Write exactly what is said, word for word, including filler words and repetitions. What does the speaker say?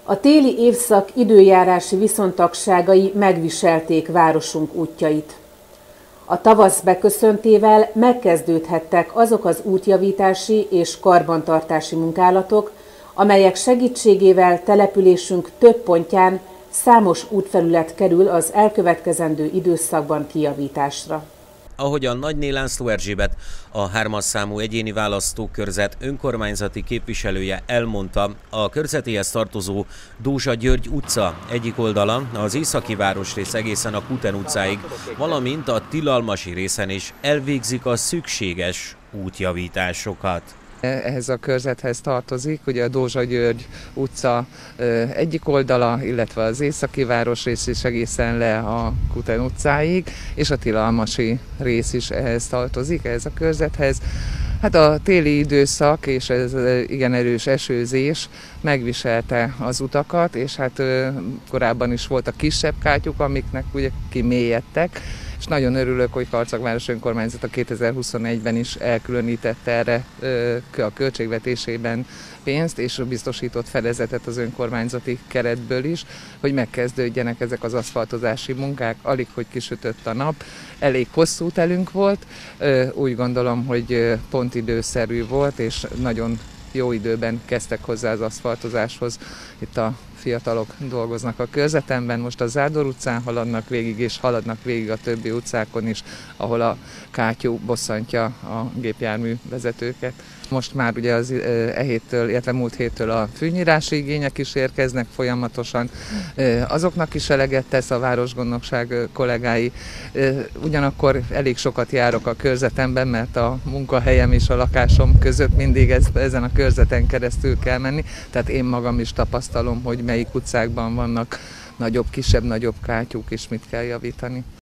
A téli évszak időjárási viszontagságai megviselték városunk útjait. A tavasz beköszöntével megkezdődhettek azok az útjavítási és karbantartási munkálatok, amelyek segítségével településünk több pontján számos útfelület kerül az elkövetkezendő időszakban kijavításra. Ahogyan Nagyné László Erzsébet, a hármas számú egyéni választókörzet önkormányzati képviselője elmondta, a körzetéhez tartozó Dózsa György utca egyik oldala, az északi városrész egészen a Kuten utcáig, valamint a tilalmasi részen is elvégzik a szükséges útjavításokat. Ehhez a körzethez tartozik ugye a Dózsa György utca egyik oldala, illetve az északi városrész is egészen le a Kuten utcáig, és a tilalmasi rész is ehhez tartozik, ehhez a körzethez. Hát a téli időszak és ez igen erős esőzés megviselte az utakat, és hát korábban is voltak kisebb kátyuk, amiknek ugye kimélyedtek, és nagyon örülök, hogy Karcagváros önkormányzata kétezer-huszonegyben is elkülönítette erre a költségvetésében pénzt, és biztosított fedezetet az önkormányzati keretből is, hogy megkezdődjenek ezek az aszfaltozási munkák. Alig, hogy kisütött a nap, elég hosszú telünk volt, úgy gondolom, hogy pont időszerű volt, és nagyon jó időben kezdtek hozzá az aszfaltozáshoz. Itt a fiatalok dolgoznak a körzetemben, most a Zádor utcán haladnak végig, és haladnak végig a többi utcákon is, ahol a kátyú bosszantja a gépjármű vezetőket. Most már ugye az e héttől, illetve múlt héttől a fűnyírási igények is érkeznek folyamatosan. Azoknak is eleget tesz a városgondnokság kollégái. Ugyanakkor elég sokat járok a körzetemben, mert a munkahelyem és a lakásom között mindig ez, ezen a körzeten keresztül kell menni. Tehát én magam is tapasztalom, hogy melyik utcákban vannak nagyobb, kisebb-nagyobb kátyúk, és mit kell javítani.